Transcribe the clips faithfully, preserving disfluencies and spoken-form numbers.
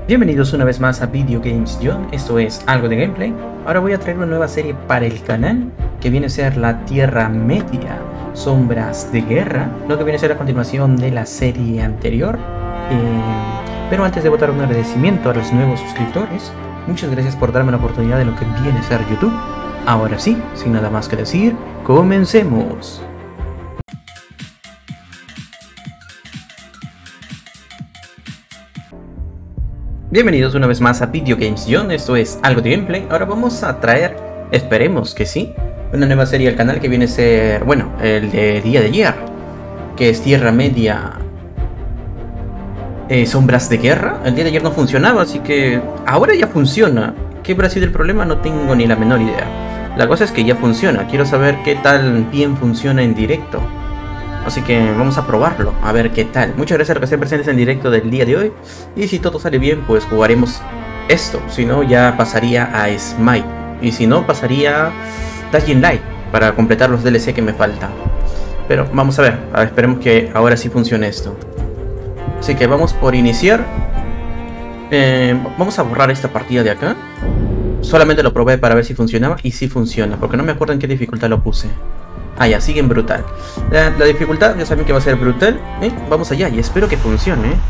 Bienvenidos una vez más a Video Games John, esto es algo de gameplay. Ahora voy a traer una nueva serie para el canal que viene a ser la Tierra Media, Sombras de Guerra, lo que viene a ser a continuación de la serie anterior. Eh, pero antes de botar un agradecimiento a los nuevos suscriptores, muchas gracias por darme la oportunidad de lo que viene a ser YouTube. Ahora sí, sin nada más que decir, comencemos. Bienvenidos una vez más a Video Games John, esto es algo de gameplay. Ahora vamos a traer, esperemos que sí, una nueva serie al canal que viene a ser, bueno, el de día de ayer, que es Tierra Media, eh, Sombras de Guerra. El día de ayer no funcionaba, así que ahora ya funciona. ¿Qué habrá sido el problema? No tengo ni la menor idea. La cosa es que ya funciona, quiero saber qué tal bien funciona en directo. Así que vamos a probarlo, a ver qué tal. Muchas gracias a los que estén presentes en directo del día de hoy. Y si todo sale bien, pues jugaremos esto. Si no, ya pasaría a Smite. Y si no, pasaría a Dying Light para completar los D L C que me faltan. Pero vamos a ver, a ver, esperemos que ahora sí funcione esto. Así que vamos por iniciar. eh, Vamos a borrar esta partida de acá. Solamente lo probé para ver si funcionaba. Y sí funciona, porque no me acuerdo en qué dificultad lo puse. Ah, ya, sigue en brutal. La, la dificultad, ya saben que va a ser brutal. ¿eh? Vamos allá y espero que funcione. ¿eh?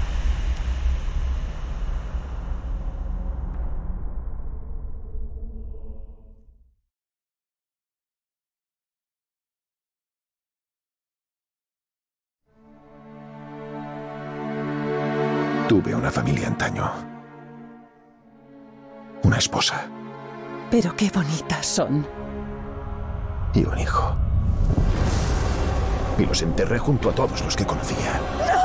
Tuve una familia antaño. Una esposa. Pero qué bonitas son. Y un hijo. Y los enterré junto a todos los que conocía.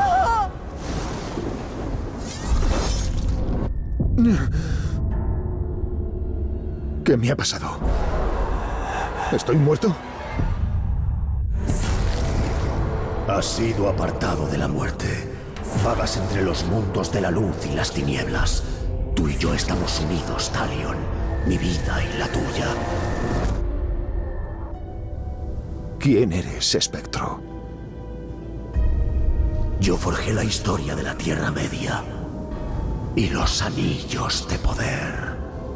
¿Qué me ha pasado? ¿Estoy muerto? Has sido apartado de la muerte. Vagas entre los mundos de la luz y las tinieblas. Tú y yo estamos unidos, Talion. Mi vida y la tuya. ¿Quién eres, espectro? Yo forjé la historia de la Tierra Media y los anillos de poder.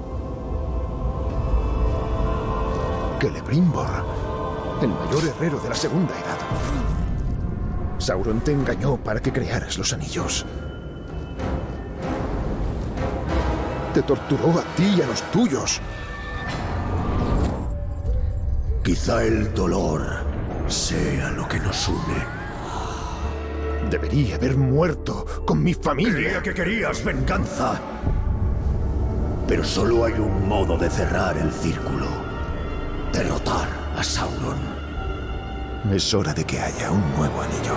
Celebrimbor, el mayor herrero de la Segunda Edad. Sauron te engañó para que crearas los anillos. Te torturó a ti y a los tuyos. Quizá el dolor sea lo que nos une. Debería haber muerto con mi familia. Creía que querías venganza. Pero solo hay un modo de cerrar el círculo. Derrotar a Sauron. Es hora de que haya un nuevo anillo.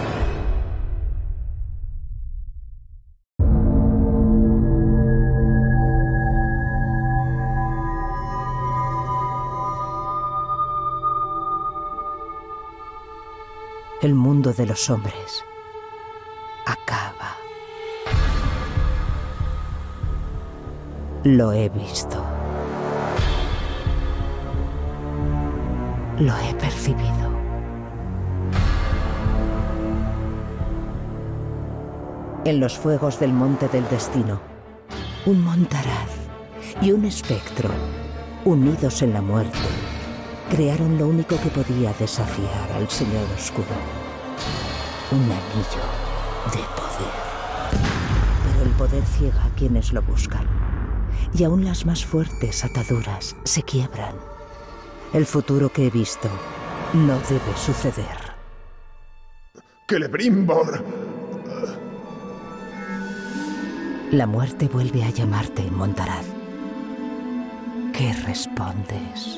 El mundo de los hombres acaba. Lo he visto. Lo he percibido. En los fuegos del Monte del Destino, un Montaraz y un espectro, unidos en la muerte, crearon lo único que podía desafiar al Señor Oscuro. Un anillo de poder. Pero el poder ciega a quienes lo buscan. Y aún las más fuertes ataduras se quiebran. El futuro que he visto no debe suceder. ¡Celebrimbor! La muerte vuelve a llamarte, Montaraz. ¿Qué respondes?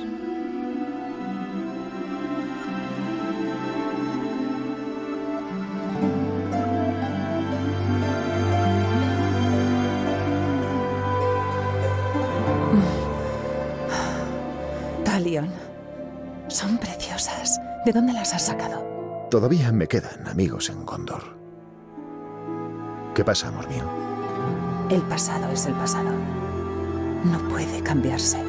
Talion, son preciosas. ¿De dónde las has sacado? Todavía me quedan amigos en Gondor. ¿Qué pasa, amor mío? El pasado es el pasado. No puede cambiarse.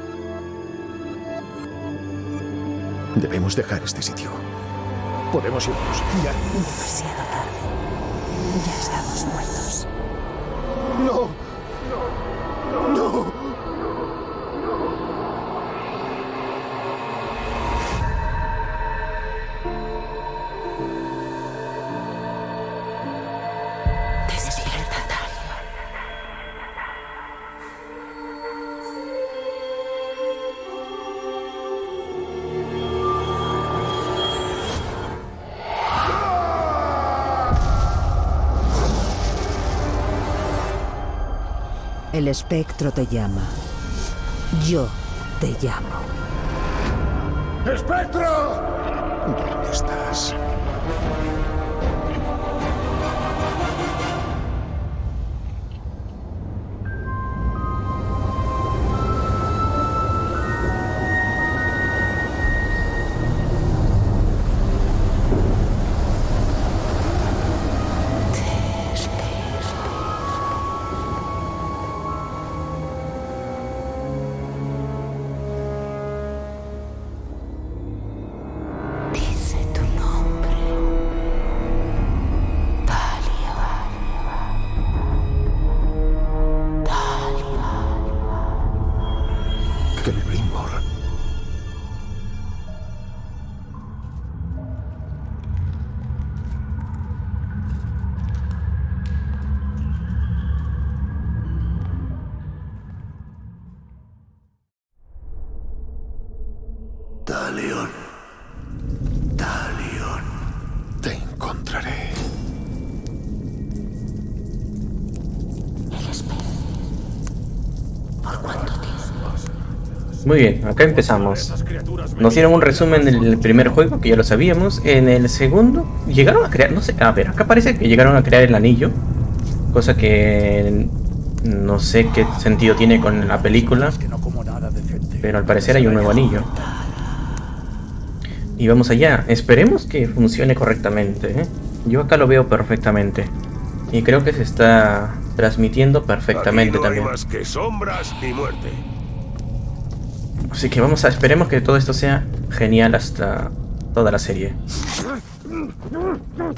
Debemos dejar este sitio. Podemos irnos ya. Demasiado tarde. Ya estamos muertos. ¡No! El espectro te llama. Yo te llamo. ¡Espectro! ¿Dónde estás? Talion. Talion. Te encontraré. El espectro. ¿Por cuánto tiempo? Muy bien, acá empezamos. Nos dieron un resumen del primer juego, que ya lo sabíamos. En el segundo, llegaron a crear, no sé, a ver, acá parece que llegaron a crear el anillo. Cosa que no sé qué sentido tiene con la película. Pero al parecer hay un nuevo anillo. Y vamos allá. Esperemos que funcione correctamente, ¿eh? Yo acá lo veo perfectamente. Y creo que se está transmitiendo perfectamente. Aquí no hay también más que sombras y muerte. Así que vamos a esperemos que todo esto sea genial hasta toda la serie. No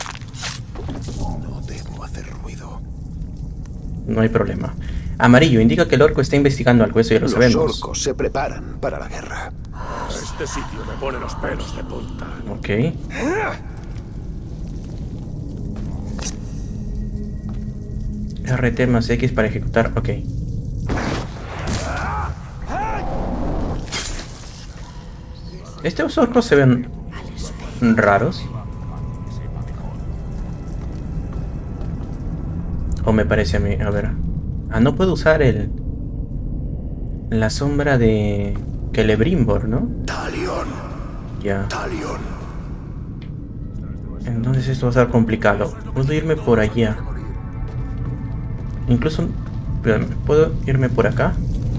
debo hacer ruido. No hay problema. Amarillo indica que el orco está investigando algo, eso ya lo Los sabemos. Los orcos se preparan para la guerra. Este sitio me pone los pelos de punta. Ok. R T más X para ejecutar, ok. Estos orcos se ven raros. O me parece a mí, a ver. Ah, no puedo usar el... La sombra de... Celebrimbor, ¿no? Talion. Ya. Talion. Entonces esto va a ser complicado. Puedo irme por allá. Incluso... Espérame, ¿puedo irme por acá?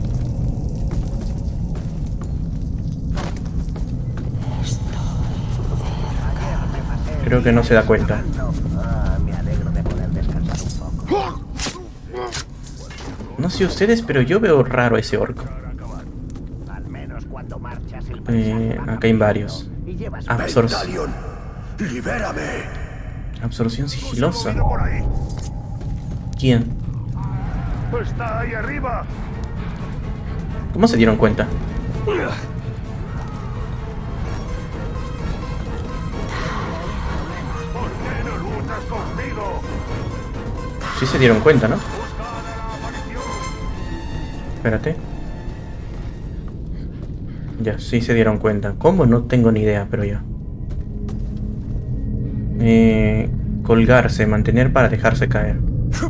Creo que no se da cuenta. No sé ustedes, pero yo veo raro a ese orco. Eh, acá hay varios. Absorción. Talion. Libérame. Absorción sigilosa. ¿Quién? Está ahí arriba. ¿Cómo se dieron cuenta? ¿Por qué no luchas conmigo? Sí se dieron cuenta, ¿no? Espérate. Ya, sí se dieron cuenta. ¿Cómo? No tengo ni idea, pero ya. Eh, colgarse, mantener para dejarse caer.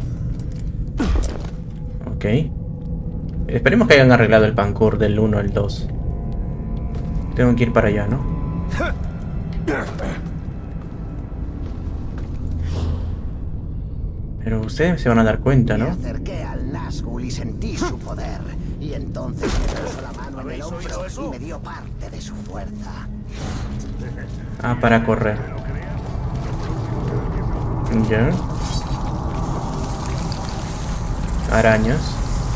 Ok. Esperemos que hayan arreglado el parkour del uno al dos. Tengo que ir para allá, ¿no? Pero ustedes se van a dar cuenta, ¿no? Me acerqué al Nazgûl y sentí su poder. Y entonces me puso la mano en el hombro y me dio parte de su fuerza. Ah, para correr. Ya. Arañas.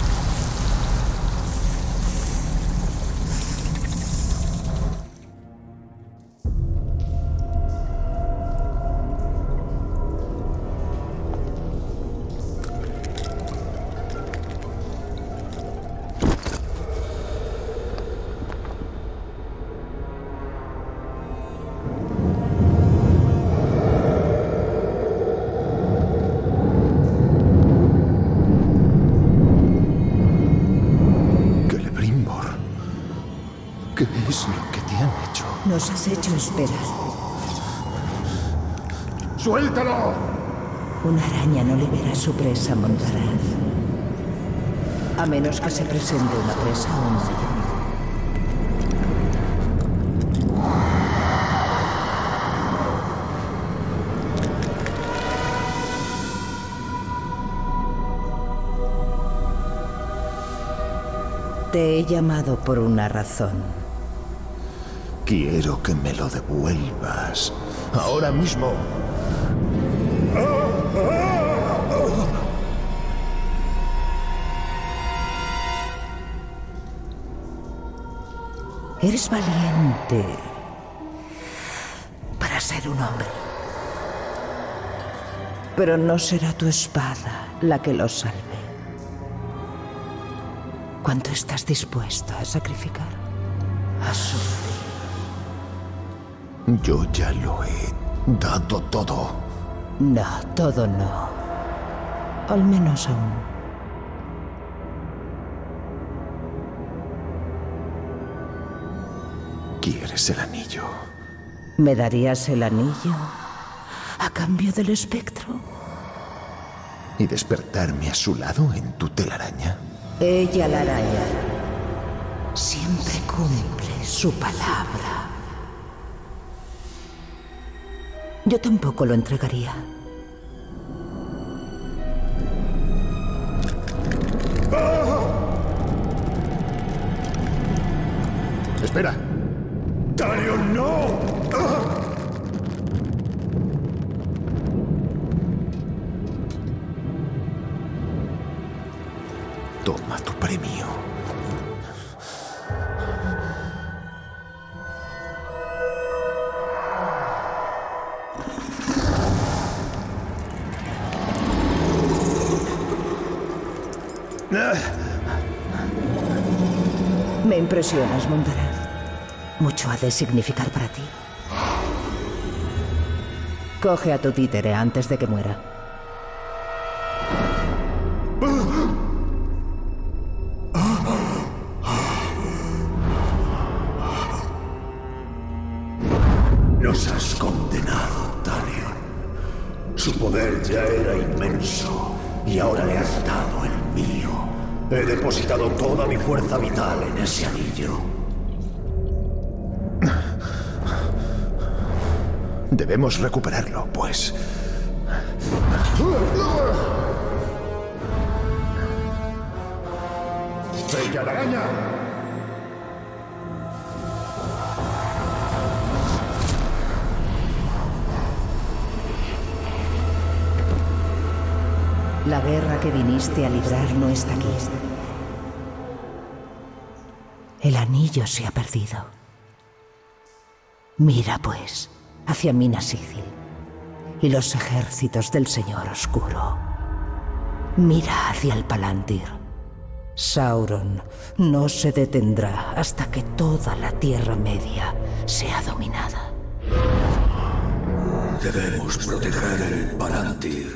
¿Qué es lo que te han hecho? Nos has hecho esperar. ¡Suéltalo! Una araña no libera a su presa, Montaraz. A menos que se presente una presa aún mayor. Te he llamado por una razón. Quiero que me lo devuelvas. Ahora mismo. Eres valiente para ser un hombre. Pero no será tu espada la que lo salve. ¿Cuánto estás dispuesto a sacrificar? A sufrir. Yo ya lo he dado todo. No, todo no. Al menos aún. ¿Quieres el anillo? ¿Me darías el anillo a cambio del espectro? ¿Y despertarme a su lado en tu telaraña? Ella, la araña, siempre cumple su palabra. Yo tampoco lo entregaría. ¡Espera! ¡Talion, no! Toma tu premio. Me impresionas, Montaraz. Mucho ha de significar para ti. Coge a tu títere antes de que muera. Nos has condenado, Talion. Su poder ya era inmenso y ahora le has dado el mío. He depositado toda mi fuerza vital en ese anillo. Debemos recuperarlo, pues. ¡Bella la araña! La guerra que viniste a librar no está aquí. El anillo se ha perdido. Mira, pues, hacia Minas Ithil y los ejércitos del Señor Oscuro. Mira hacia el Palantir. Sauron no se detendrá hasta que toda la Tierra Media sea dominada. Debemos proteger el Palantir.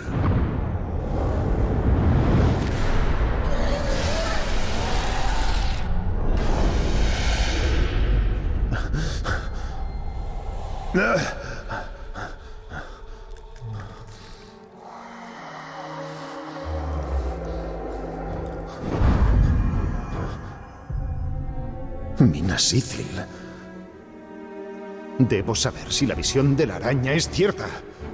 Minas Ithil. Debo saber si la visión de la araña es cierta.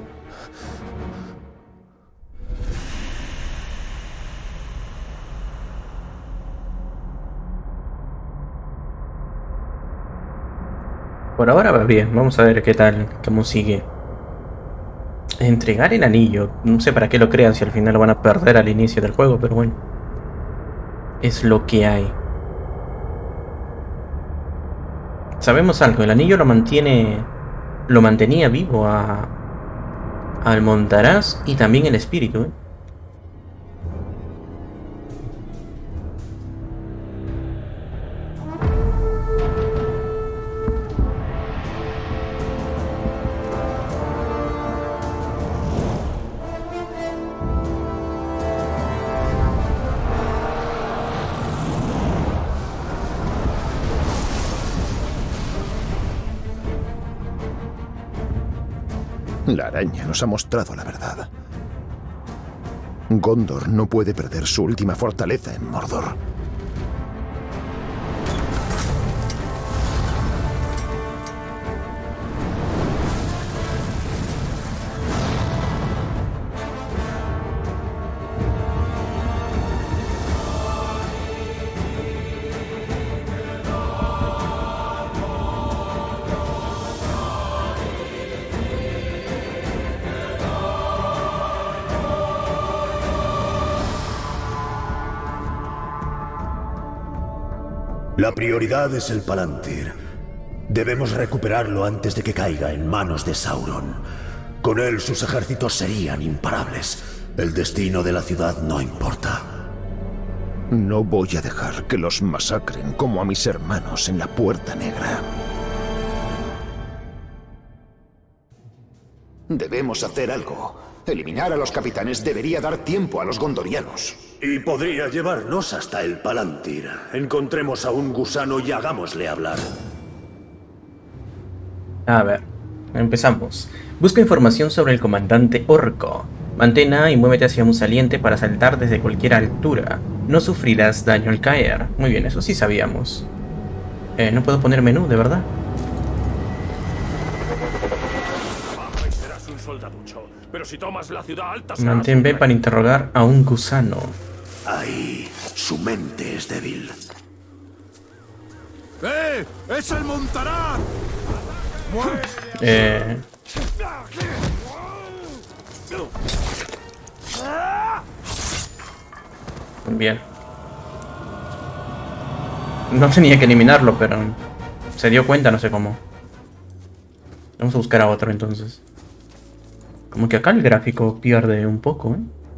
Por ahora va bien, vamos a ver qué tal, cómo sigue. Entregar el anillo, no sé para qué lo crean si al final lo van a perder al inicio del juego, pero bueno. Es lo que hay. Sabemos algo, el anillo lo mantiene, lo mantenía vivo a al Montaraz y también el espíritu, ¿eh? La araña nos ha mostrado la verdad. Gondor no puede perder su última fortaleza en Mordor. La prioridad es el Palantir. Debemos recuperarlo antes de que caiga en manos de Sauron. Con él sus ejércitos serían imparables. El destino de la ciudad no importa. No voy a dejar que los masacren como a mis hermanos en la Puerta Negra. Debemos hacer algo. Eliminar a los capitanes debería dar tiempo a los gondorianos. Y podría llevarnos hasta el Palantir. Encontremos a un gusano y hagámosle hablar. A ver, empezamos. Busca información sobre el comandante orco. Mantén A y muévete hacia un saliente para saltar desde cualquier altura. No sufrirás daño al caer. Muy bien, eso sí sabíamos. Eh, no puedo poner menú, ¿de verdad? Pero si tomas la ciudad alta, mantén B para interrogar a un gusano. Ahí, su mente es débil. ¡Eh! ¡Es el Montaraz! Eh... Bien. No tenía que eliminarlo, pero se dio cuenta, no sé cómo. Vamos a buscar a otro entonces. Como que acá el gráfico pierde un poco, ¿eh?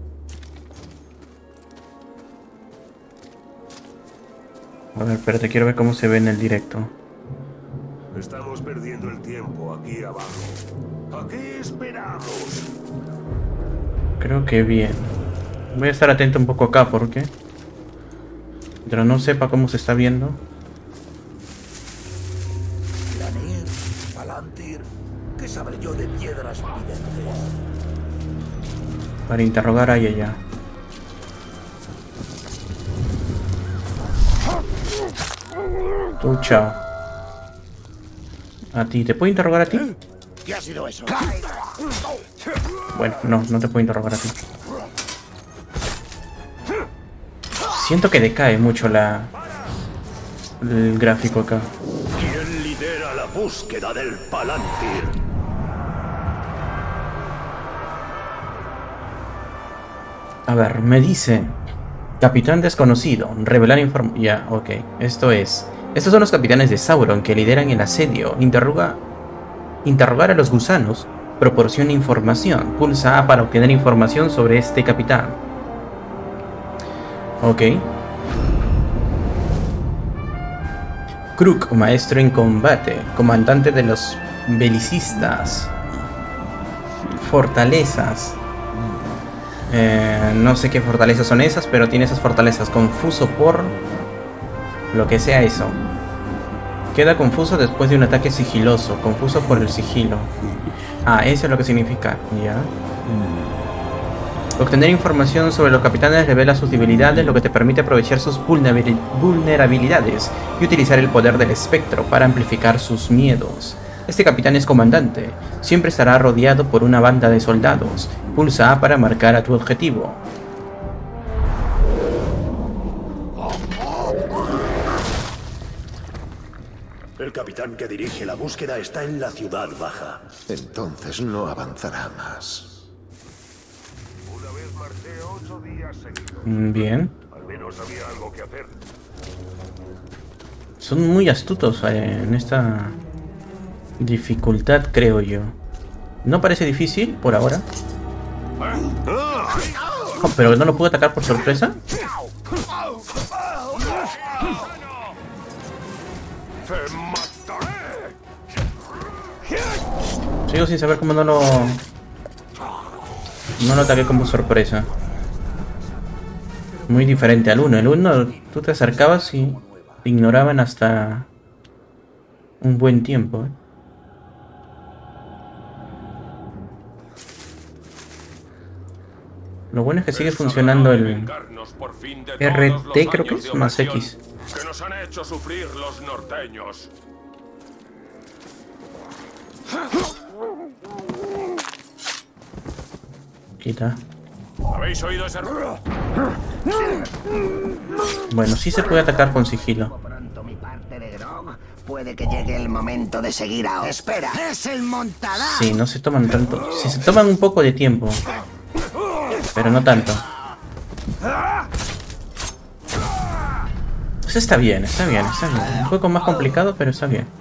A ver, espérate, quiero ver cómo se ve en el directo. Estamos perdiendo el tiempo aquí abajo. ¿A qué esperamos? Creo que bien. Voy a estar atento un poco acá porque... pero no sepa cómo se está viendo. Lanir, Palantir, ¿qué sabré yo de piedras videntes? Para interrogar a ella. Tú, chao. A ti, ¿te puedo interrogar a ti? ¿Qué ha sido eso? Bueno, no, no te puedo interrogar a ti. Siento que decae mucho la... el gráfico acá. ¿Quién lidera la búsqueda del Palantir? A ver, me dice... Capitán desconocido, revelar información... Ya, ok. Esto es... Estos son los capitanes de Sauron que lideran el asedio. Interroga... Interrogar a los gusanos. Proporciona información. Pulsa A para obtener información sobre este capitán. Ok. Kruk, maestro en combate. Comandante de los belicistas. Fortalezas. Eh, no sé qué fortalezas son esas, pero tiene esas fortalezas. Confuso por... lo que sea eso. Queda confuso después de un ataque sigiloso. Confuso por el sigilo. Ah, eso es lo que significa. Ya. Obtener información sobre los capitanes revela sus debilidades, lo que te permite aprovechar sus vulnerabilidades y utilizar el poder del espectro para amplificar sus miedos. Este capitán es comandante. Siempre estará rodeado por una banda de soldados. Pulsa A para marcar a tu objetivo. El capitán que dirige la búsqueda está en la ciudad baja. Entonces no avanzará más. Una vez marché ocho días seguidos. Bien. Al menos había algo que hacer. Son muy astutos eh, en esta dificultad, creo yo. No parece difícil por ahora. Oh, pero no lo puedo atacar por sorpresa. Sigo sin saber cómo no lo... no lo ataqué como sorpresa. Muy diferente al uno. El uno tú te acercabas y ignoraban hasta un buen tiempo, ¿eh? Lo bueno es que sigue funcionando el R T, creo que es, más X. Que nos han hecho sufrir los norteños. Quita. ¿Habéis oído ese ruido? Bueno, sí se puede atacar con sigilo. Pronto mi parte de Grog. Puede que llegue el momento de seguir a... ¡Espera! ¡Es el Montaraz! Sí, no se toman tanto. Sí, se toman un poco de tiempo. Pero no tanto. Pues está bien, está bien, está bien. Un poco más complicado, pero está bien.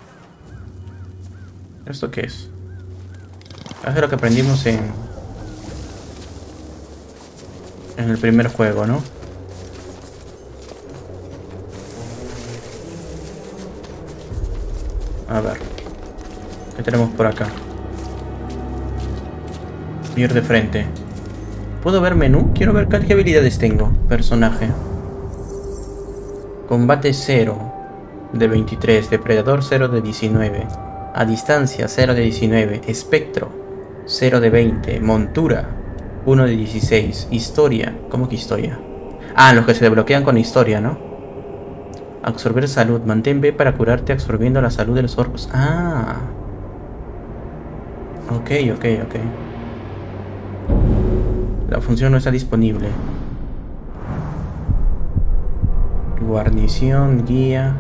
¿Esto qué es? Es lo que aprendimos en... En el primer juego, ¿no? A ver. ¿Qué tenemos por acá? Ir de frente. ¿Puedo ver menú? Quiero ver qué habilidades tengo. Personaje. Combate cero de veintitrés. Depredador cero de diecinueve. A distancia cero de diecinueve. Espectro cero de veinte. Montura uno de dieciséis. Historia. ¿Cómo que historia? Ah, los que se desbloquean con historia, ¿no? Absorber salud. Mantén B para curarte absorbiendo la salud de los orcos. Ah. Ok, ok, ok. La función no está disponible. Guarnición, guía.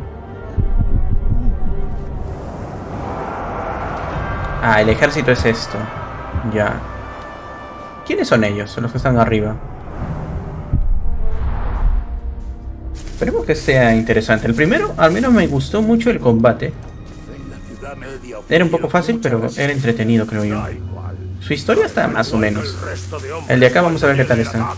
Ah, el ejército es esto. Ya. ¿Quiénes son ellos? Son los que están arriba. Esperemos que sea interesante. El primero, al menos me gustó mucho el combate. Era un poco fácil, pero era entretenido, creo yo. Su historia está más o menos. El de acá vamos a ver qué tal está.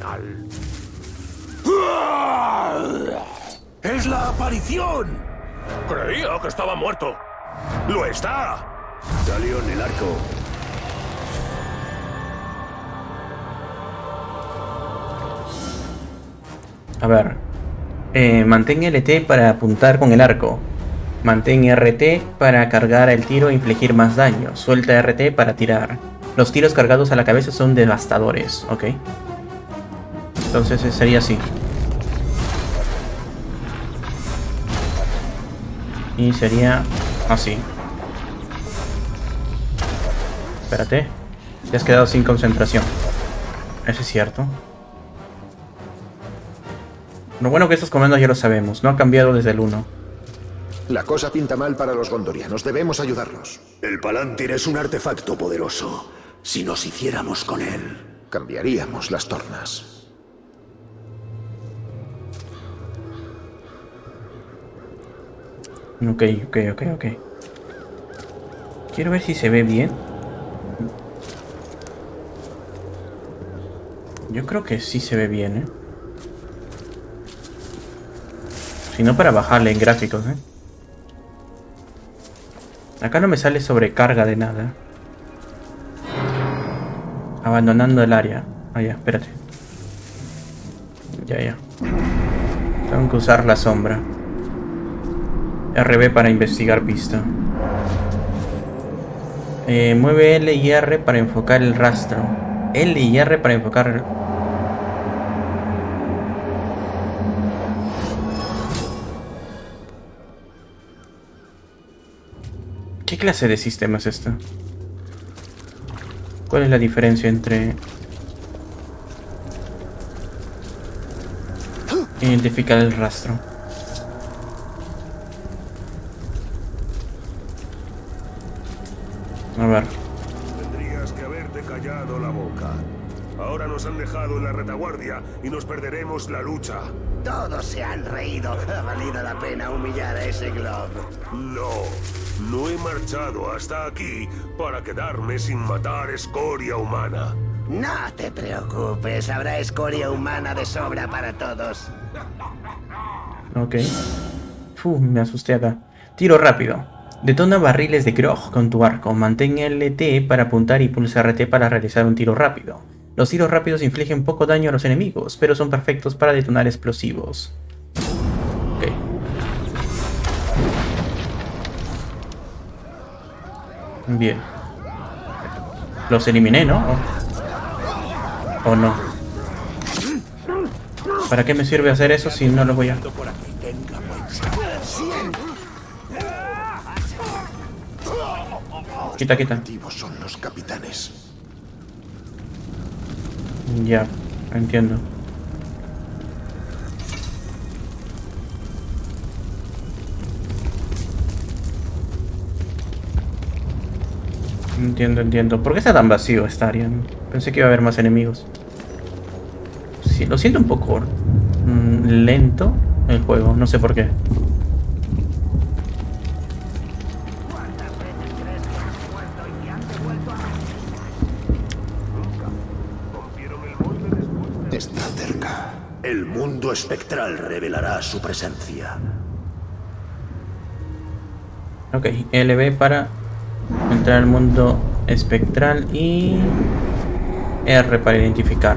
¡Es la aparición! Creía que estaba muerto. ¡Lo está! Salió en el arco. A ver. Eh, mantén L T para apuntar con el arco. Mantén R T para cargar el tiro e infligir más daño. Suelta R T para tirar. Los tiros cargados a la cabeza son devastadores. Ok. Entonces sería así. Y sería así. Espérate. Te has quedado sin concentración. Eso es cierto. Lo bueno que estos comandos ya lo sabemos. No ha cambiado desde el uno. La cosa pinta mal para los gondorianos. Debemos ayudarlos. El Palantir es un artefacto poderoso. Si nos hiciéramos con él, cambiaríamos las tornas. Ok, ok, ok, ok. Quiero ver si se ve bien. Yo creo que sí se ve bien, ¿eh? Si no, para bajarle en gráficos, ¿eh? Acá no me sale sobrecarga de nada. Abandonando el área. Ah, ya, espérate. Ya, ya. Tengo que usar la sombra. R B para investigar pista. Eh, mueve L y R para enfocar el rastro. L y R para enfocar... ¿Qué clase de sistema es esto? ¿Cuál es la diferencia entre... identificar el rastro? A ver. Tendrías que haberte callado la boca. Ahora nos han dejado en la retaguardia y nos perderemos la lucha. Todos se han reído. Ha valido la pena humillar a ese Glob. No, no he marchado hasta aquí para quedarme sin matar escoria humana. No te preocupes, habrá escoria humana de sobra para todos. Ok. Uf, me asusté acá. Tiro rápido. Detona barriles de Grog con tu arco. Mantén L T para apuntar y pulsa R T para realizar un tiro rápido. Los tiros rápidos infligen poco daño a los enemigos, pero son perfectos para detonar explosivos. Ok. Bien. Los eliminé, ¿no? ¿O no? ¿Para qué me sirve hacer eso si no lo voy a...? Quita, quita. Son los capitanes. Ya, entiendo. Entiendo, entiendo. ¿Por qué está tan vacío esta área? Pensé que iba a haber más enemigos. Sí, lo siento un poco mm, lento el juego, no sé por qué. Está cerca. El mundo espectral revelará su presencia. Ok, L B para entrar al mundo espectral y R para identificar.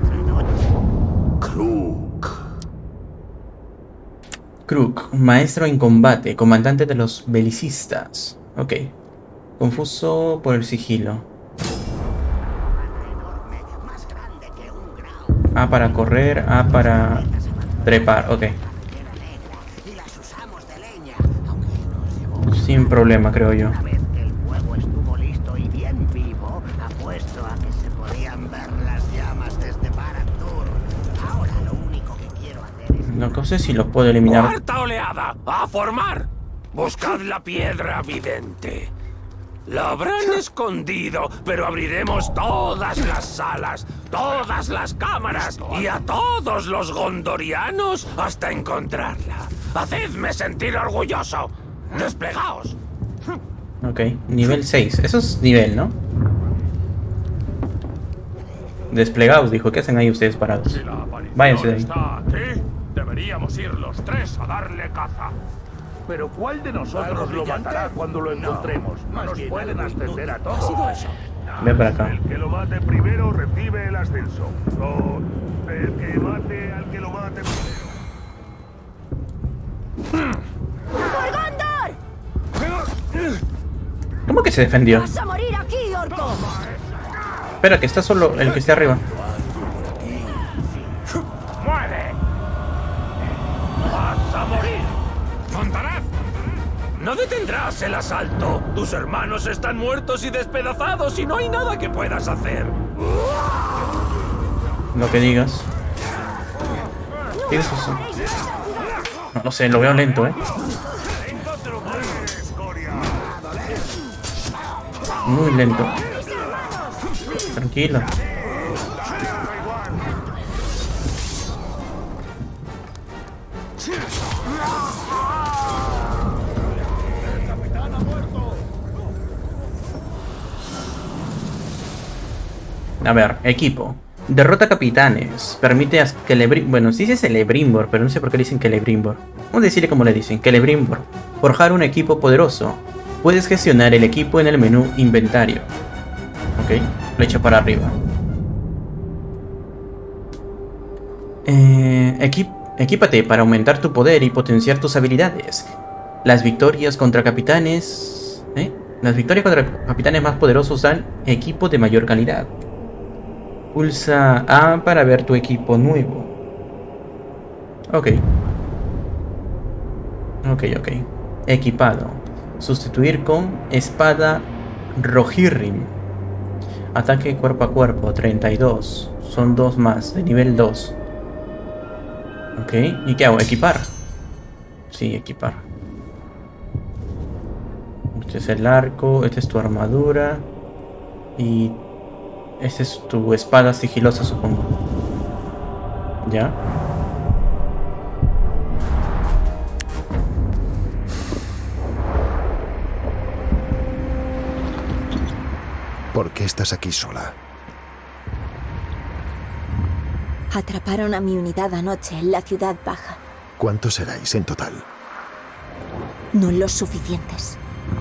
Kruk. Kruk, maestro en combate, comandante de los belicistas. Ok. Confuso por el sigilo. A para correr, A para trepar, ok. Sin problema, creo yo. Una vez que el fuego estuvo listo y bien vivo, apuesto a que se podían ver las llamas desde Barad-dûr. Ahora lo único que quiero hacer es... No sé si lo puedo eliminar. ¡Cuarta oleada! ¡A formar! Buscad la piedra vidente. La habrán escondido, pero abriremos todas las salas, todas las cámaras y a todos los gondorianos hasta encontrarla. Hacedme sentir orgulloso. ¡Desplegaos! Ok, nivel seis. Eso es nivel, ¿no? Desplegaos, dijo. ¿Qué hacen ahí ustedes parados? Váyanse de ahí. Está aquí. Deberíamos ir los tres a darle caza. Pero ¿cuál de nosotros lo matará cuando lo encontremos? No nos pueden ascender a todos. Ven para acá. El que lo mate primero recibe el ascenso. O el que mate al que lo mate primero. ¡Por Gondor! ¿Cómo que se defendió? ¡Vas a morir aquí, orco! Espera, que está solo el que esté arriba. ¡Muere! ¡Vas a morir! ¡Montaraz! ¡No detendrás el asalto! ¡Tus hermanos están muertos y despedazados y no hay nada que puedas hacer! Lo que digas. ¿Qué es eso? No, no sé, lo veo lento, ¿eh? Muy lento. Tranquilo. A ver, equipo. Derrota capitanes. Permite a Celebrimbor. Bueno, sí dice Celebrimbor, pero no sé por qué le dicen Celebrimbor. Vamos a decirle como le dicen, Celebrimbor. Forjar un equipo poderoso. Puedes gestionar el equipo en el menú inventario. Ok, flecha para arriba. Eh, equip equípate para aumentar tu poder y potenciar tus habilidades. Las victorias contra capitanes... ¿eh? Las victorias contra capitanes más poderosos dan equipo de mayor calidad. Pulsa A para ver tu equipo nuevo. Ok. Ok, ok. Equipado. Sustituir con espada Rohirrim. Ataque cuerpo a cuerpo, treinta y dos. Son dos más, de nivel dos. Ok, ¿y qué hago? ¿Equipar? Sí, equipar. Este es el arco, esta es tu armadura. Y esta es tu espada sigilosa, supongo. ¿Ya? ¿Por qué estás aquí sola? Atraparon a mi unidad anoche en la ciudad baja. ¿Cuántos seráis en total? No los suficientes.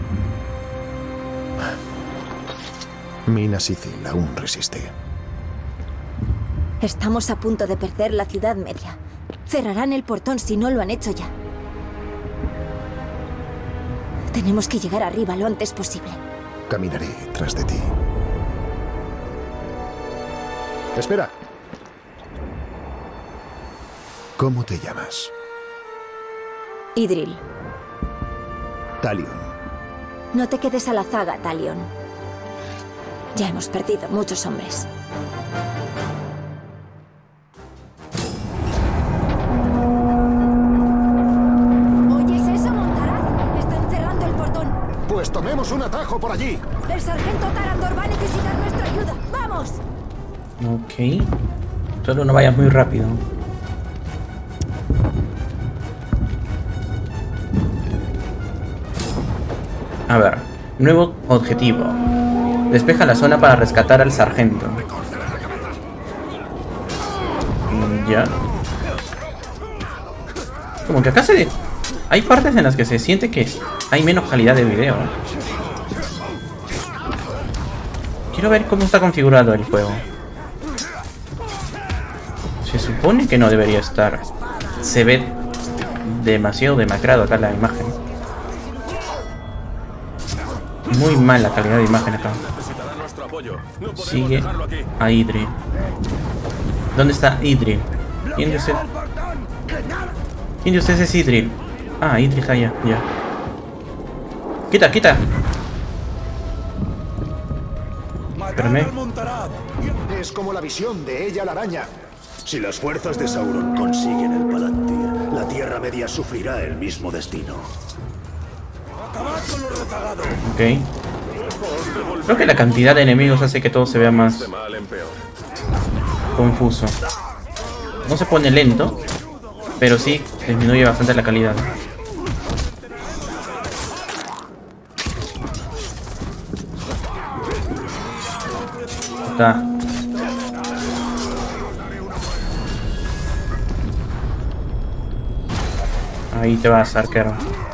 Minas Ithil aún resiste. Estamos a punto de perder la ciudad media. Cerrarán el portón si no lo han hecho ya. Tenemos que llegar arriba lo antes posible. Caminaré tras de ti. Espera. ¿Cómo te llamas? Idril. Talion. No te quedes a la zaga, Talion. Ya hemos perdido muchos hombres. ¿Oyes eso, Montaraz? Están cerrando el portón. Pues tomemos un atajo por allí. El sargento Tarandor va a necesitar nuestra ayuda. ¡Vamos! Ok. Solo no vayas muy rápido. A ver, nuevo objetivo. Despeja la zona para rescatar al sargento. Ya. Como que acá se... Hay partes en las que se siente que hay menos calidad de video. Quiero ver cómo está configurado el juego. Se supone que no debería estar. Se ve demasiado demacrado acá la imagen. Muy mala calidad de imagen acá. Sigue a Idril. ¿Dónde está Idril? ¿Quién de usted? ¿Quién de ustedes es Idril? Ah, Idril está allá, ya. ¡Quita, quita! Espérame. Es como la visión de ella la araña. Si las fuerzas de Sauron consiguen el Palantir, la Tierra Media sufrirá el mismo destino. Ok. Creo que la cantidad de enemigos hace que todo se vea más confuso. No se pone lento, pero sí disminuye bastante la calidad. Está. Ahí te vas, arquero.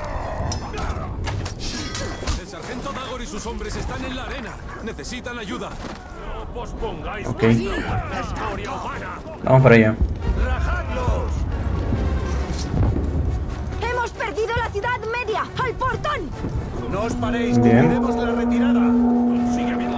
El sargento Dagor y sus hombres están en la arena. Necesitan ayuda. No pospongáis. Ok. Vamos para allá. ¡Hemos perdido la ciudad media! ¡Al portón! No os paréis, Bien. cubriremos la retirada. Sigue viendo.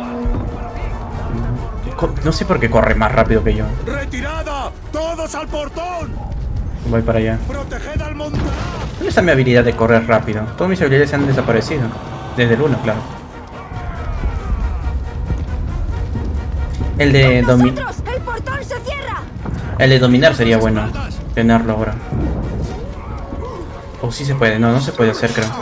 Co- No sé por qué corre más rápido que yo. ¡Retirada! ¡Todos al portón! Voy para allá. ¡Proteged al Montaraz! ¿Dónde está mi habilidad de correr rápido? Todas mis habilidades han desaparecido. Desde el uno, claro. El de dominar. ¡Nosotros! ¡El portón se cierra! El de dominar sería bueno tenerlo ahora. O sí se puede, no, no se puede hacer, creo.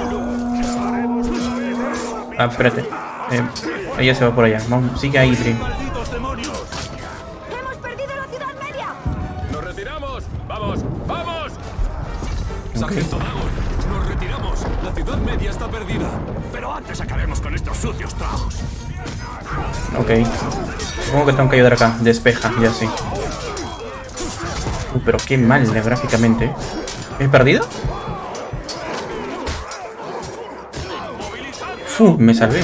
Ah, espérate. Eh, ella se va por allá. Vamos, sigue ahí, Idril. ¡Malditos demonios! ¡Hemos perdido la ciudad media! ¡Nos retiramos! ¡Vamos! ¡Vamos! Ok. Sargento Dagor, nos retiramos. La ciudad media está perdida. Pero antes acabaremos con estos sucios tragos. Ok. Supongo que tengo que ayudar acá. Despeja, ya sí. Uh, pero qué mal eh, gráficamente. ¿He perdido? Fu, me salvé.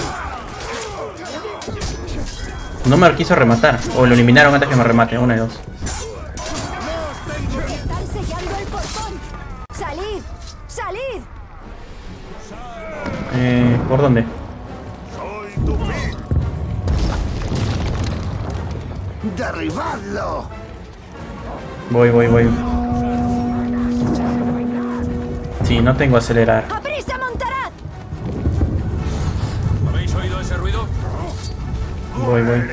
No me quiso rematar. O lo eliminaron antes que me remate. Una de dos. ¡Están sellando el portón! ¡Salid! ¡Salid! Eh, ¿por dónde? Soy tu fin. ¡Derribadlo! Voy, voy, voy. Sí, no tengo acelerar. ¡Aprisa, Montaraz! ¿Habéis oído ese ruido? Voy, voy.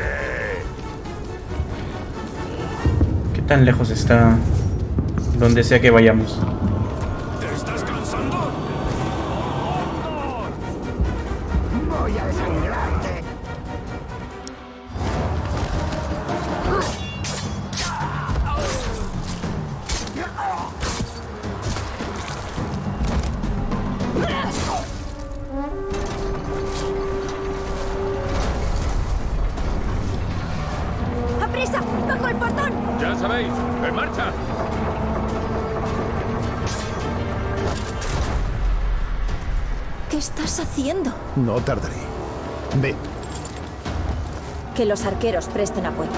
¿Qué tan lejos está? Donde sea que vayamos. ¿Te estás cansando? Voy a desangrarte. ¡Aprisa! ¡Bajo el portón! Ya sabéis, en marcha. ¿Qué estás haciendo? No tardaré. Ve. Que los arqueros presten apoyo.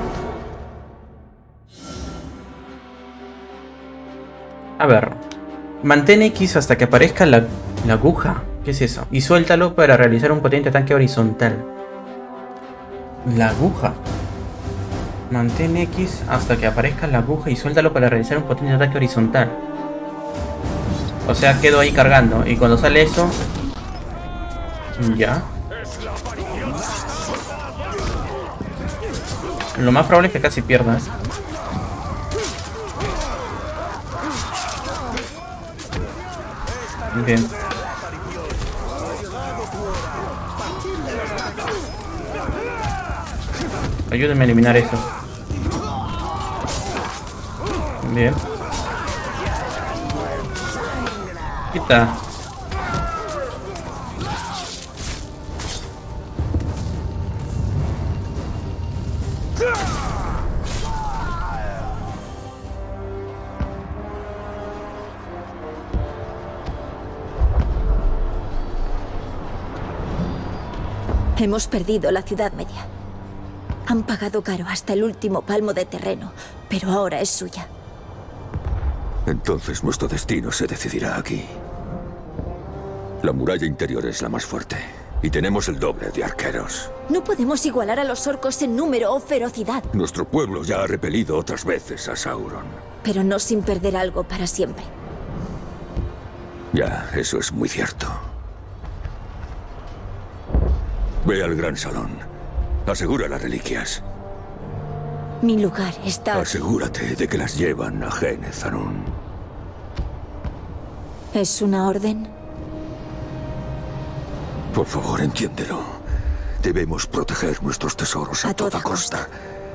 A ver. Mantén X hasta que aparezca la, la aguja. ¿Qué es eso? Y suéltalo para realizar un potente ataque horizontal. La aguja. Mantén X hasta que aparezca la aguja y suéltalo para realizar un potente ataque horizontal. O sea, quedo ahí cargando. Y cuando sale eso... Ya. Lo más probable es que casi pierdas. Bien. Ayúdenme a eliminar eso. Bien. Quita. Hemos perdido la ciudad media. Han pagado caro hasta el último palmo de terreno, pero ahora es suya. Entonces nuestro destino se decidirá aquí. La muralla interior es la más fuerte, y tenemos el doble de arqueros. No podemos igualar a los orcos en número o ferocidad. Nuestro pueblo ya ha repelido otras veces a Sauron. Pero no sin perder algo para siempre. Ya, eso es muy cierto. Ve al gran salón. Asegura las reliquias. Mi lugar está... Asegúrate de que las llevan a Genez Anún. ¿Es una orden? Por favor, entiéndelo. Debemos proteger nuestros tesoros a, a toda, toda costa. costa.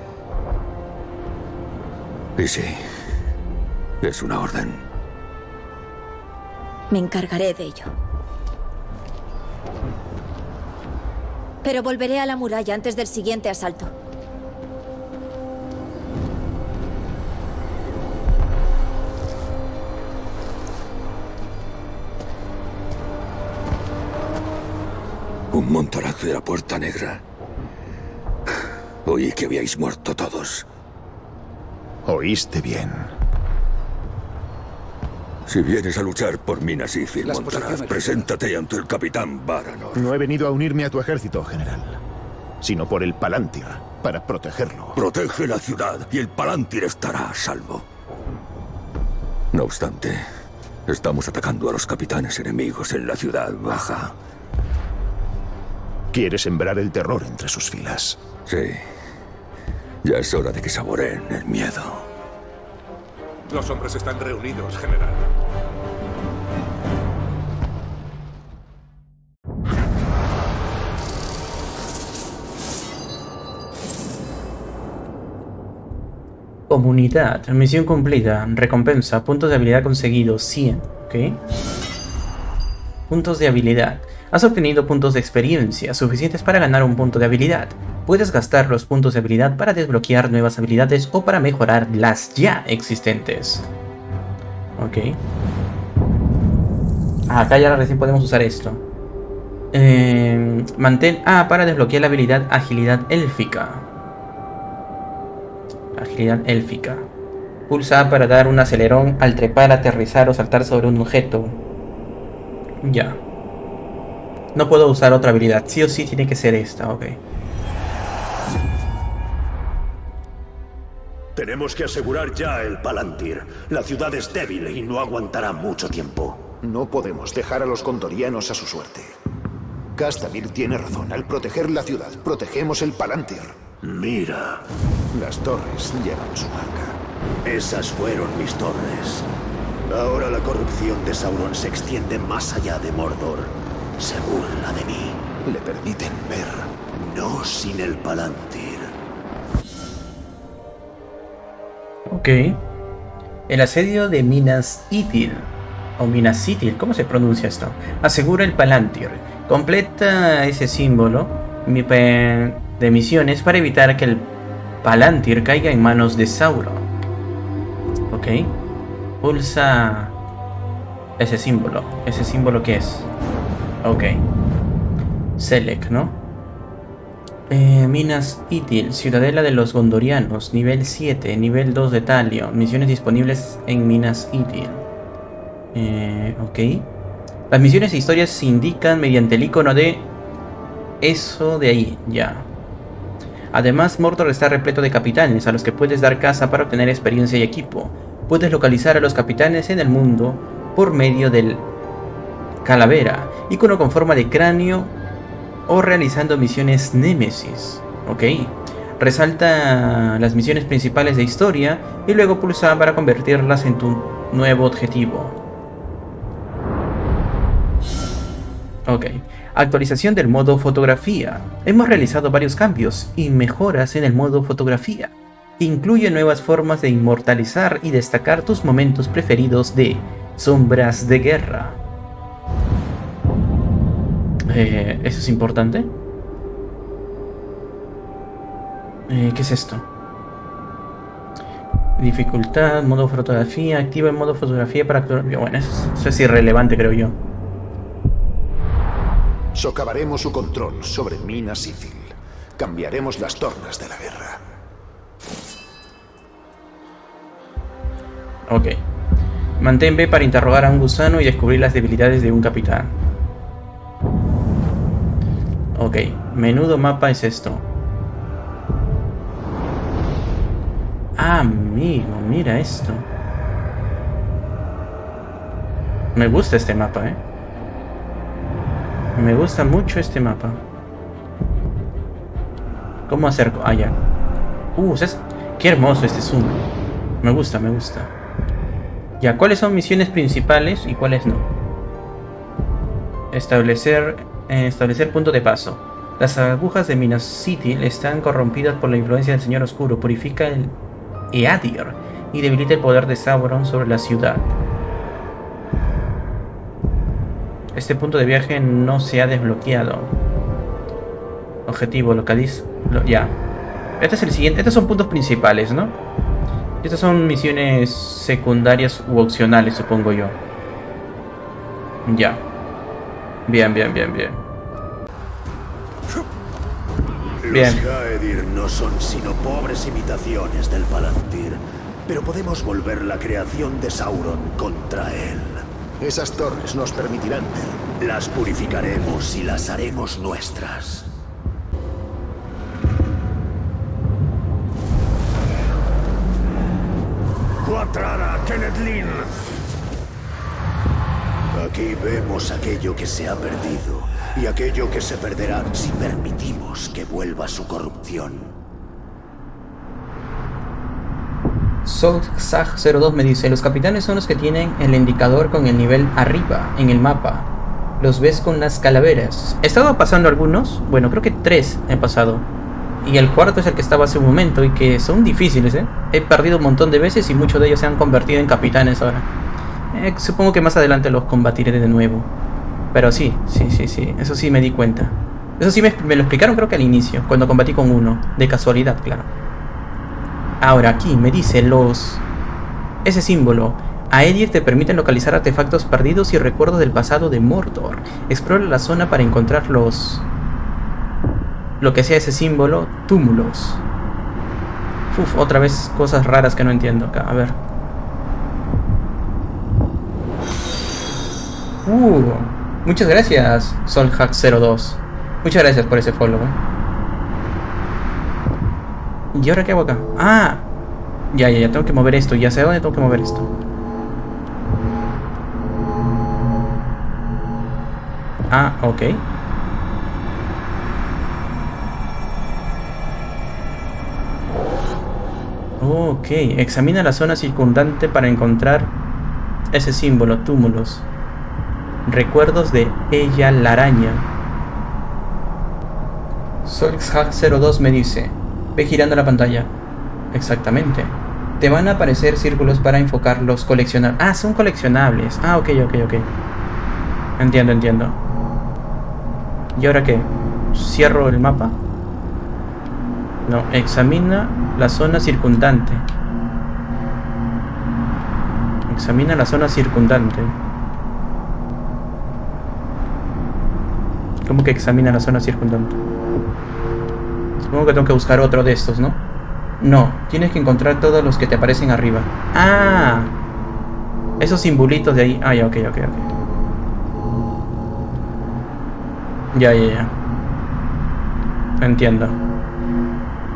Y sí, es una orden. Me encargaré de ello. Pero volveré a la muralla antes del siguiente asalto. Un Montaraz de la Puerta Negra. Oí que habíais muerto todos. Oíste bien. Si vienes a luchar por Minas Ithil, Montaraz, preséntate ante el capitán Baranor. No he venido a unirme a tu ejército, general, sino por el Palantir, para protegerlo. Protege la ciudad y el Palantir estará a salvo. No obstante, estamos atacando a los capitanes enemigos en la ciudad baja. Quiere sembrar el terror entre sus filas. Sí. Ya es hora de que saboreen el miedo. Los hombres están reunidos, general. Comunidad. Misión cumplida. Recompensa. Puntos de habilidad conseguidos. cien. Ok. Puntos de habilidad. Has obtenido puntos de experiencia suficientes para ganar un punto de habilidad. Puedes gastar los puntos de habilidad para desbloquear nuevas habilidades o para mejorar las ya existentes. Ok. Ah, acá ya recién podemos usar esto. Eh, mantén A para desbloquear la habilidad Agilidad Élfica. Agilidad Élfica. Pulsa A para dar un acelerón al trepar, aterrizar o saltar sobre un objeto. Ya. No puedo usar otra habilidad. Sí o sí tiene que ser esta, ok. Tenemos que asegurar ya el Palantir. La ciudad es débil y no aguantará mucho tiempo. No podemos dejar a los condorianos a su suerte. Castamir tiene razón. Al proteger la ciudad, protegemos el Palantir. Mira. Las torres llevan su marca. Esas fueron mis torres. Ahora la corrupción de Sauron se extiende más allá de Mordor. Se burla de mí. Le permiten ver. No sin el Palantir. Ok. El asedio de Minas Ithil. O Minas Ithil, ¿cómo se pronuncia esto? Asegura el Palantir. Completa ese símbolo de misiones para evitar que el Palantir caiga en manos de Sauron. Ok. Pulsa ese símbolo. ¿Ese símbolo qué es? Ok. Select, ¿no? Eh, Minas Ithil, Ciudadela de los Gondorianos, nivel siete, nivel dos de Talion. Misiones disponibles en Minas Ithil. Eh, ok. Las misiones e historias se indican mediante el icono de eso de ahí, ya. Además, Mordor está repleto de capitanes a los que puedes dar caza para obtener experiencia y equipo. Puedes localizar a los capitanes en el mundo por medio del calavera, icono con forma de cráneo, o realizando misiones Némesis. Ok. Resalta las misiones principales de historia y luego pulsa para convertirlas en tu nuevo objetivo. Ok. Actualización del modo fotografía. Hemos realizado varios cambios y mejoras en el modo fotografía. Incluye nuevas formas de inmortalizar y destacar tus momentos preferidos de Sombras de Guerra. Eh, ¿Eso es importante? Eh, ¿Qué es esto? Dificultad, modo fotografía. Activa el modo fotografía para actuar. Bueno, eso, eso es irrelevante, creo yo. Socavaremos su control sobre Minas Ithil. Cambiaremos las tornas de la guerra. Ok. Mantén B para interrogar a un gusano y descubrir las debilidades de un capitán. Ok. Menudo mapa es esto. Ah, amigo, mira esto. Me gusta este mapa, eh. Me gusta mucho este mapa. ¿Cómo acerco? Ah, ya. Uh, ¿sabes? Qué hermoso este zoom. Me gusta, me gusta. Ya, ¿cuáles son misiones principales y cuáles no? Establecer, eh, establecer punto de paso. Las agujas de Minas Ithil están corrompidas por la influencia del Señor Oscuro. Purifica el Eadir y debilita el poder de Sauron sobre la ciudad. Este punto de viaje no se ha desbloqueado. Objetivo, localiza. Lo, ya. Este es el siguiente. Estos son puntos principales, ¿no? Estas son misiones secundarias u opcionales, supongo yo. Ya. Bien, bien, bien, bien. Bien. Los Haedir no son sino pobres imitaciones del Palantir, pero podemos volver la creación de Sauron contra él. Esas torres nos permitirán. Las purificaremos y las haremos nuestras. Quatrara Kenedlin. Aquí vemos aquello que se ha perdido y aquello que se perderá si permitimos que vuelva su corrupción. Solzag cero dos me dice: los capitanes son los que tienen el indicador con el nivel arriba en el mapa. Los ves con las calaveras. He estado pasando algunos, bueno, creo que tres he pasado. Y el cuarto es el que estaba hace un momento y que son difíciles, ¿eh? He perdido un montón de veces y muchos de ellos se han convertido en capitanes ahora. Eh, supongo que más adelante los combatiré de nuevo. Pero sí, sí, sí, sí, eso sí me di cuenta. Eso sí me, me lo explicaron creo que al inicio, cuando combatí con uno, de casualidad, claro. Ahora aquí me dice los... Ese símbolo. Aedir te permite localizar artefactos perdidos y recuerdos del pasado de Mordor. Explora la zona para encontrar los... Lo que sea ese símbolo, túmulos. Uf, otra vez cosas raras que no entiendo acá. A ver. Uh, muchas gracias, Solhack cero dos. Muchas gracias por ese follow, eh. ¿Y ahora qué hago acá? Ah, ya, ya, ya, tengo que mover esto. Ya sé dónde tengo que mover esto. Ah, ok. Ok, examina la zona circundante para encontrar ese símbolo, túmulos. Recuerdos de ella la araña. Solhack cero dos me dice: ve girando la pantalla. Exactamente. Te van a aparecer círculos para enfocarlos, coleccionar. Ah, son coleccionables. Ah, ok, ok, ok. Entiendo, entiendo. ¿Y ahora qué? ¿Cierro el mapa? No, examina la zona circundante. Examina la zona circundante. ¿Cómo que examina la zona circundante? Supongo que tengo que buscar otro de estos, ¿no? No, tienes que encontrar todos los que te aparecen arriba. ¡Ah! Esos simbolitos de ahí. Ah, ya, ok, ok, ok. Ya, ya, ya. Entiendo.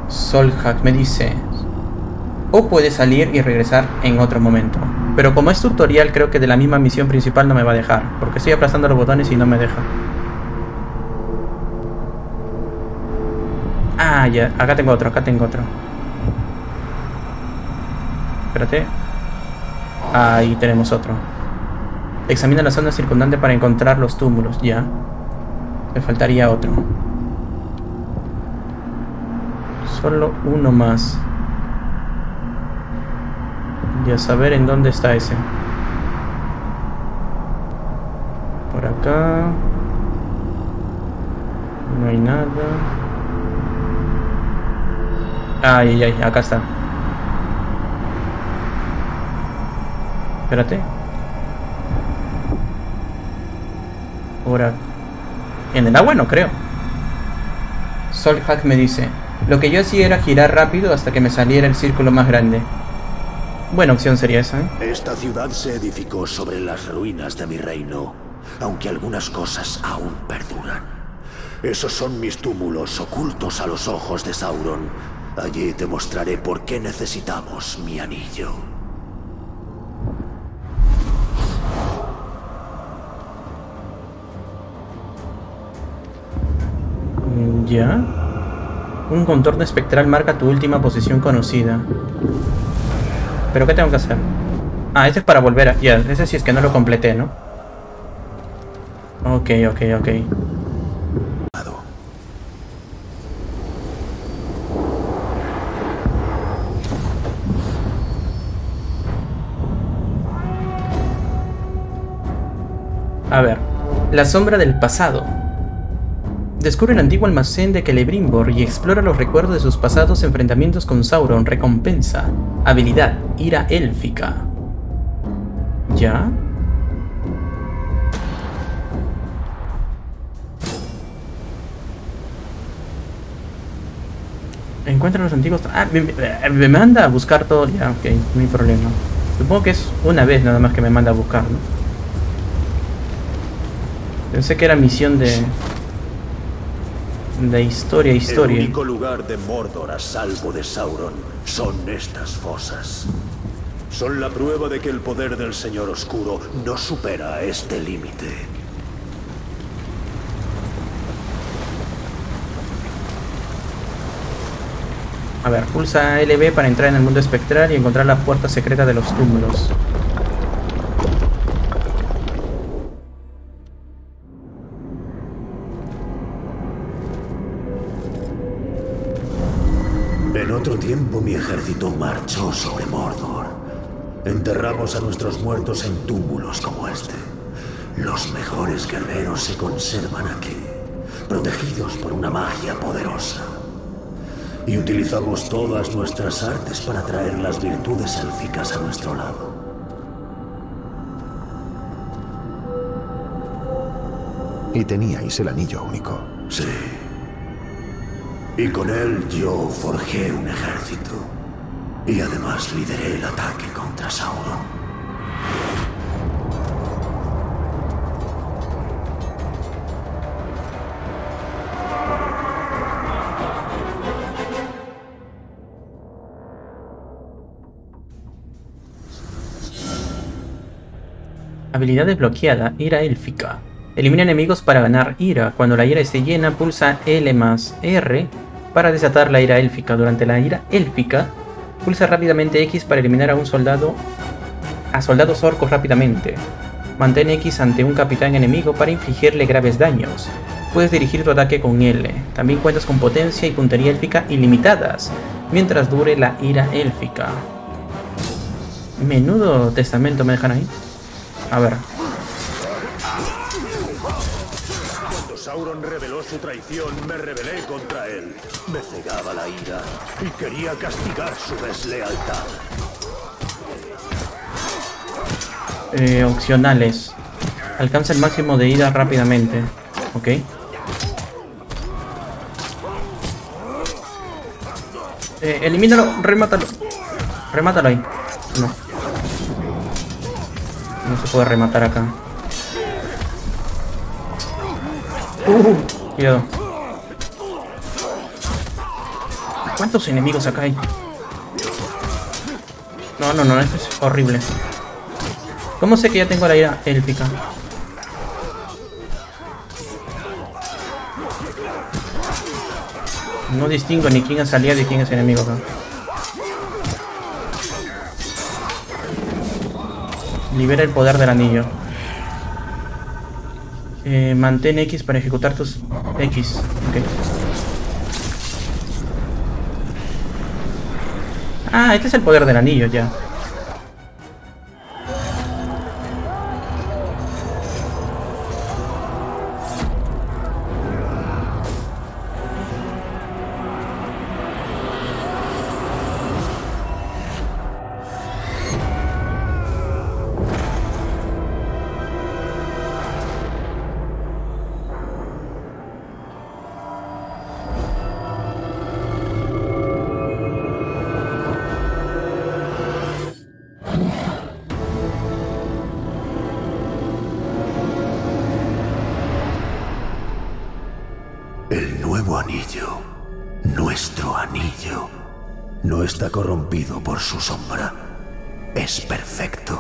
Solhack me dice... O puedes salir y regresar en otro momento. Pero como es tutorial, creo que de la misma misión principal no me va a dejar. Porque estoy aplastando los botones y no me deja. Ah, ya. Acá tengo otro, acá tengo otro. Espérate. Ahí tenemos otro. Examina la zona circundante para encontrar los túmulos. Ya. Me faltaría otro. Solo uno más. Y a saber en dónde está ese. Por acá. No hay nada. Ay, ay, ay, acá está. Espérate. Ahora. En el agua no creo. Solhack me dice: lo que yo hacía era girar rápido hasta que me saliera el círculo más grande. Buena opción sería esa, ¿eh? Esta ciudad se edificó sobre las ruinas de mi reino, aunque algunas cosas aún perduran. Esos son mis túmulos ocultos a los ojos de Sauron. Allí te mostraré por qué necesitamos mi anillo. Ya. Un contorno espectral marca tu última posición conocida. ¿Pero qué tengo que hacer? Ah, este es para volver a... Ya, ese sí es que no lo completé, ¿no? Ok, ok, ok. A ver. La sombra del pasado. Descubre el antiguo almacén de Celebrimbor y explora los recuerdos de sus pasados enfrentamientos con Sauron. Recompensa. Habilidad. Ira élfica. ¿Ya? Encuentra los antiguos... Ah, me, me, me manda a buscar todo. Ya, ok, no hay problema. Supongo que es una vez nada más que me manda a buscar, ¿no? Pensé que era misión de... De historia, historia. El único lugar de Mordor a salvo de Sauron son estas fosas. Son la prueba de que el poder del Señor Oscuro no supera este límite. A ver, pulsa L B para entrar en el mundo espectral y encontrar la puerta secreta de los túmulos. En otro tiempo mi ejército marchó sobre Mordor. Enterramos a nuestros muertos en túmulos como este. Los mejores guerreros se conservan aquí, protegidos por una magia poderosa. Y utilizamos todas nuestras artes para traer las virtudes élficas a nuestro lado. Y teníais el anillo único. Sí. Y con él yo forjé un ejército. Y además lideré el ataque contra Sauron. Habilidad desbloqueada, ira élfica. Elimina enemigos para ganar ira. Cuando la ira esté llena, pulsa L más R para desatar la ira élfica. Durante la ira élfica, pulsa rápidamente X para eliminar a un soldado a soldados orcos rápidamente. Mantén X ante un capitán enemigo para infligirle graves daños. Puedes dirigir tu ataque con L. También cuentas con potencia y puntería élfica ilimitadas mientras dure la ira élfica. Menudo testamento me dejan ahí. A ver. Cuando Sauron reveló su traición, me rebelé contra él. Me cegaba la ira y quería castigar su deslealtad. Eh, opcionales. Alcanza el máximo de ira rápidamente. Ok. Eh, elimínalo, remátalo. Remátalo ahí. No. No se puede rematar acá. Uh, cuidado. ¿Cuántos enemigos acá hay? No, no, no, esto es horrible. ¿Cómo sé que ya tengo la ira élfica? No distingo ni quién es aliado y quién es enemigo acá. Libera el poder del anillo. Eh, mantén X para ejecutar tus X. Okay. Ah, este es el poder del anillo ya. El nuevo anillo, nuestro anillo, no está corrompido por su sombra. Es perfecto.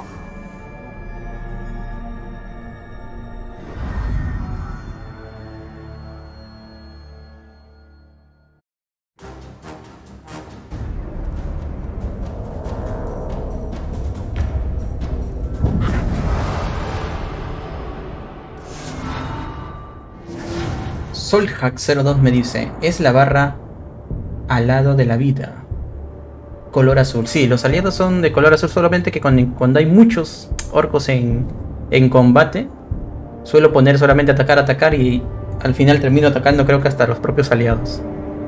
Solhack cero dos me dice, es la barra al lado de la vida. Color azul. Sí, los aliados son de color azul, solamente que cuando, cuando hay muchos orcos en, en combate, suelo poner solamente atacar, atacar y al final termino atacando creo que hasta los propios aliados.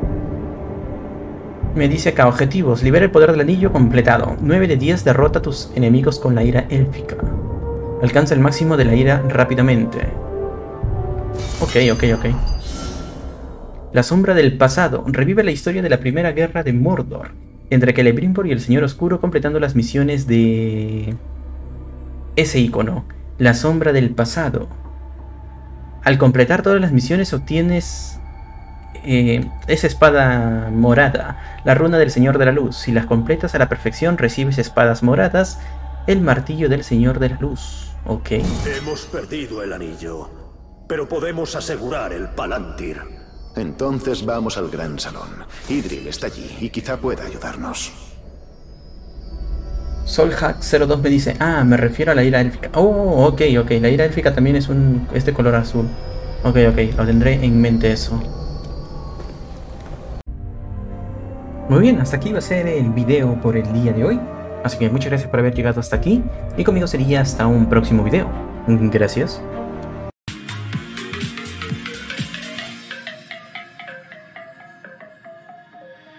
Me dice acá, objetivos, libera el poder del anillo completado. nueve de diez, derrota a tus enemigos con la ira élfica. Alcanza el máximo de la ira rápidamente. Ok, ok, ok. La sombra del pasado. Revive la historia de la primera guerra de Mordor entre Celebrimbor y el Señor Oscuro, completando las misiones de ese icono, la sombra del pasado. Al completar todas las misiones obtienes eh, esa espada morada, la runa del Señor de la Luz. Si las completas a la perfección recibes espadas moradas, el martillo del Señor de la Luz. Ok. Hemos perdido el anillo, pero podemos asegurar el Palantir. Entonces vamos al gran salón. Idril está allí y quizá pueda ayudarnos. Solhack cero dos me dice, ah, me refiero a la ira élfica. Oh, ok, ok, la ira élfica también es un este color azul. Ok, ok, lo tendré en mente eso. Muy bien, hasta aquí va a ser el video por el día de hoy. Así que muchas gracias por haber llegado hasta aquí. Y conmigo sería hasta un próximo video. Gracias.